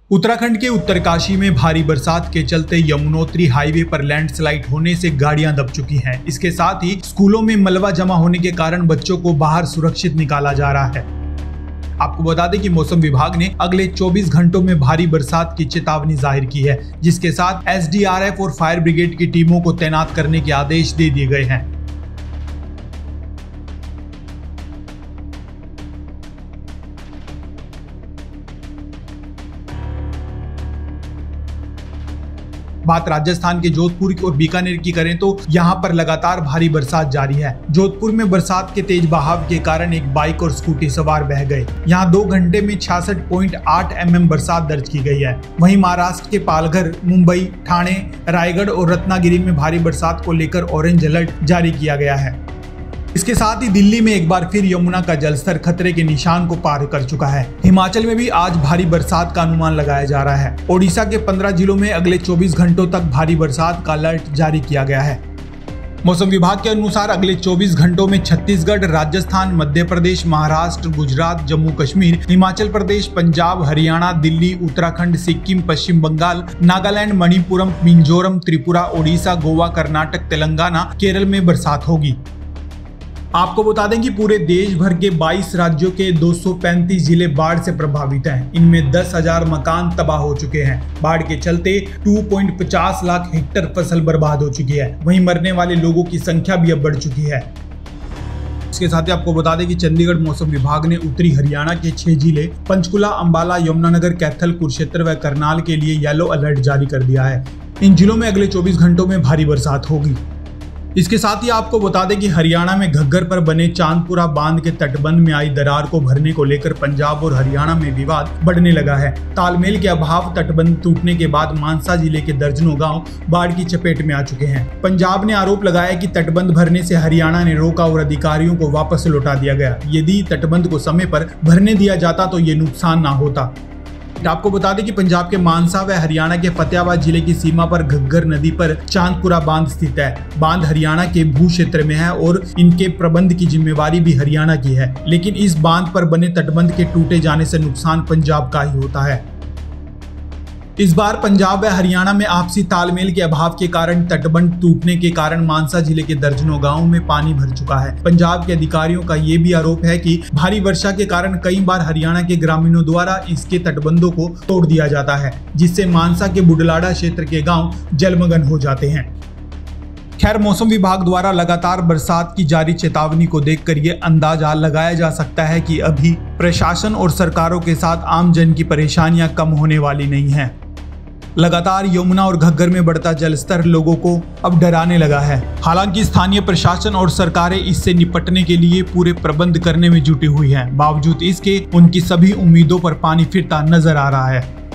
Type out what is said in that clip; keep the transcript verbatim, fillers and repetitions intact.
उत्तराखंड के उत्तरकाशी में भारी बरसात के चलते यमुनोत्री हाईवे पर लैंडस्लाइड होने से गाड़ियां दब चुकी हैं। इसके साथ ही स्कूलों में मलबा जमा होने के कारण बच्चों को बाहर सुरक्षित निकाला जा रहा है। आपको बता दें कि मौसम विभाग ने अगले चौबीस घंटों में भारी बरसात की चेतावनी जाहिर की है, जिसके साथ एस डी आर एफ और फायर ब्रिगेड की टीमों को तैनात करने के आदेश दे दिए गए हैं। बात राजस्थान के जोधपुर और बीकानेर की करें तो यहां पर लगातार भारी बरसात जारी है। जोधपुर में बरसात के तेज बहाव के कारण एक बाइक और स्कूटी सवार बह गए। यहां दो घंटे में छियासठ पॉइंट आठ एम एम बरसात दर्ज की गई है। वहीं महाराष्ट्र के पालघर, मुंबई, ठाणे, रायगढ़ और रत्नागिरी में भारी बरसात को लेकर ऑरेंज अलर्ट जारी किया गया है। इसके साथ ही दिल्ली में एक बार फिर यमुना का जलस्तर खतरे के निशान को पार कर चुका है। हिमाचल में भी आज भारी बरसात का अनुमान लगाया जा रहा है। ओडिशा के पंद्रह जिलों में अगले चौबीस घंटों तक भारी बरसात का अलर्ट जारी किया गया है। मौसम विभाग के अनुसार अगले चौबीस घंटों में छत्तीसगढ़, राजस्थान, मध्य प्रदेश, महाराष्ट्र, गुजरात, जम्मू कश्मीर, हिमाचल प्रदेश, पंजाब, हरियाणा, दिल्ली, उत्तराखंड, सिक्किम, पश्चिम बंगाल, नागालैंड, मणिपुरम, मिजोरम, त्रिपुरा, ओडिशा, गोवा, कर्नाटक, तेलंगाना, केरल में बरसात होगी। आपको बता दें कि पूरे देश भर के बाईस राज्यों के दो सौ पैंतीस जिले बाढ़ से प्रभावित हैं। इनमें दस हज़ार मकान तबाह हो चुके हैं। बाढ़ के चलते दो पॉइंट पचास लाख हेक्टेयर फसल बर्बाद हो चुकी है। वहीं मरने वाले लोगों की संख्या भी अब बढ़ चुकी है। इसके साथ ही आपको बता दें कि चंडीगढ़ मौसम विभाग ने उत्तरी हरियाणा के छह जिले पंचकुला, अंबाला, यमुनानगर, कैथल, कुरुक्षेत्र व करनाल के लिए येलो अलर्ट जारी कर दिया है। इन जिलों में अगले चौबीस घंटों में भारी बरसात होगी। इसके साथ ही आपको बता दें कि हरियाणा में घग्गर पर बने चांदपुरा बांध के तटबंध में आई दरार को भरने को लेकर पंजाब और हरियाणा में विवाद बढ़ने लगा है। तालमेल के अभाव तटबंध टूटने के बाद मानसा जिले के दर्जनों गांव बाढ़ की चपेट में आ चुके हैं। पंजाब ने आरोप लगाया कि तटबंध भरने से हरियाणा ने रोका और अधिकारियों को वापस लौटा दिया गया। यदि तटबंध को समय पर भरने दिया जाता तो ये नुकसान ना होता। आपको बता दें कि पंजाब के मानसा व हरियाणा के फतेहाबाद जिले की सीमा पर घग्गर नदी पर चांदपुरा बांध स्थित है। बांध हरियाणा के भू क्षेत्र में है और इनके प्रबंध की जिम्मेवारी भी हरियाणा की है, लेकिन इस बांध पर बने तटबंध के टूटे जाने से नुकसान पंजाब का ही होता है। इस बार पंजाब व हरियाणा में आपसी तालमेल के अभाव के कारण तटबंध टूटने के कारण मानसा जिले के दर्जनों गांवों में पानी भर चुका है। पंजाब के अधिकारियों का ये भी आरोप है कि भारी वर्षा के कारण कई बार हरियाणा के ग्रामीणों द्वारा इसके तटबंधों को तोड़ दिया जाता है, जिससे मानसा के बुडलाडा क्षेत्र के गाँव जलमग्न हो जाते हैं। खैर, मौसम विभाग द्वारा लगातार बरसात की जारी चेतावनी को देखकर ये अंदाजा लगाया जा सकता है कि अभी प्रशासन और सरकारों के साथ आम जन की परेशानियां कम होने वाली नहीं हैं। लगातार यमुना और घग्गर में बढ़ता जलस्तर लोगों को अब डराने लगा है। हालांकि स्थानीय प्रशासन और सरकारें इससे निपटने के लिए पूरे प्रबंध करने में जुटी हुई हैं। बावजूद इसके उनकी सभी उम्मीदों पर पानी फिरता नजर आ रहा है।